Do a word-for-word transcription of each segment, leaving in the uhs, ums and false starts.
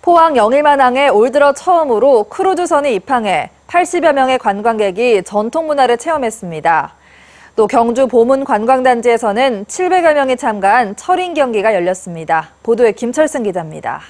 포항 영일만항에 올 들어 처음으로 크루즈선이 입항해 팔십여 명의 관광객이 전통문화를 체험했습니다. 또 경주 보문 관광단지에서는 칠백여 명이 참가한 철인 경기가 열렸습니다. 보도에 김철승 기자입니다.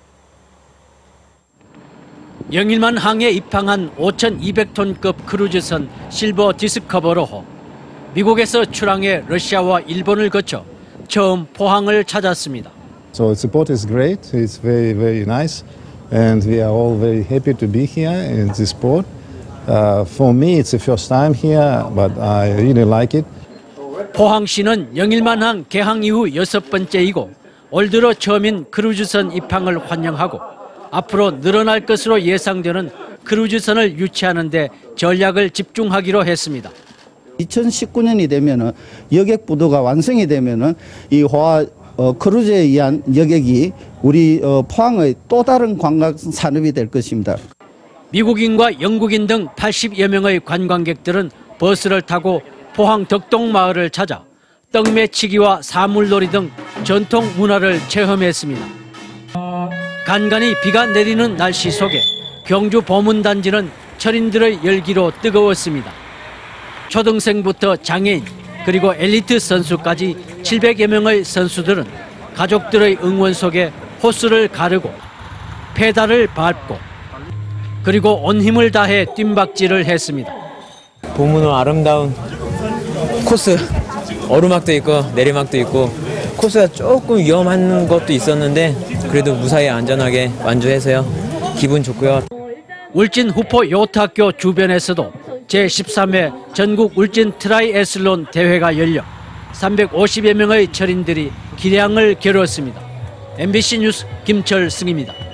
영일만항에 입항한 오천이백 톤급 크루즈선 실버 디스커버로 미국에서 출항해 러시아와 일본을 거쳐 처음 포항을 찾았습니다. So the port is great. It's very, very nice, and we are all very happy to be here in this port. Uh, for me, it's the first time here, but I really like it. 포항시는 영일만항 개항 이후 여섯 번째이고 올 들어 처음인 크루즈선 입항을 환영하고 앞으로 늘어날 것으로 예상되는 크루즈선을 유치하는 데 전략을 집중하기로 했습니다. 이천십구 년이 되면은 여객부도가 완성이 되면은 이 호화 어, 크루즈에 의한 여객이 우리 어, 포항의 또 다른 관광 산업이 될 것입니다. 미국인과 영국인 등 팔십여 명의 관광객들은 버스를 타고 포항 덕동마을을 찾아 떡매치기와 사물놀이 등 전통 문화를 체험했습니다. 간간히 비가 내리는 날씨 속에 경주 보문단지는 철인들의 열기로 뜨거웠습니다. 초등생부터 장애인 그리고 엘리트 선수까지 칠백여 명의 선수들은 가족들의 응원 속에 호수를 가르고 페달을 밟고 그리고 온 힘을 다해 뜀박질을 했습니다. 보문은 아름다운 코스, 오르막도 있고 내리막도 있고 코스가 조금 위험한 것도 있었는데 그래도 무사히 안전하게 완주해서요. 기분 좋고요. 울진 후포 요트학교 주변에서도 제십삼 회 전국 울진 트라이애슬론 대회가 열려 삼백오십여 명의 철인들이 기량을 겨뤘습니다. 엠비씨 뉴스 김철승입니다.